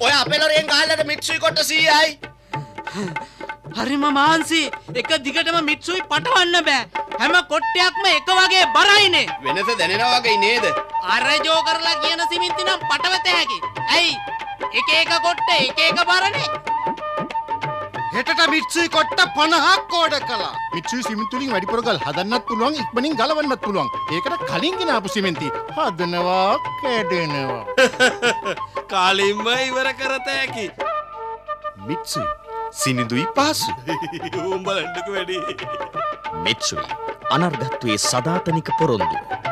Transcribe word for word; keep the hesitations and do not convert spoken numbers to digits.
ඔය අපේ ලොරියෙන් ගහන්නට මිත්සුයි කොට සීයයි. හරිම මාන්සි. එක දිගටම මිත්සුයි පටවන්න බෑ. හැම කොට්ටයක්ම එක වගේ බරයිනේ. වෙනස දැනෙනවා වගේ නේද? අරජෝ කරලා කියන සිමෙන්ති නම් පටවත හැකි. ඇයි? එක එක කොට්ට එක එක බරනේ. හෙටට මිත්සුයි කොට්ට පනහක් ඕඩර් කළා. මිත්සුයි සිමෙන්ති වලින් වැඩිපුර ගල් හදන්නත් පුළුවන්, ඉක්මනින් ගලවන්නත් පුළුවන්. ඒකට කලින් ගෙන ආපු සිමෙන්ති හදනවා, කැඩෙනවා. කාලින්ම ඉවර කරත හැකි. මිත්සුයි සිනිඳුයි පහසුයි. උඹලන්නක වැඩි. මිත්සුයි අනර්ගත්වයේ සදාතනික පොරොන්දුව.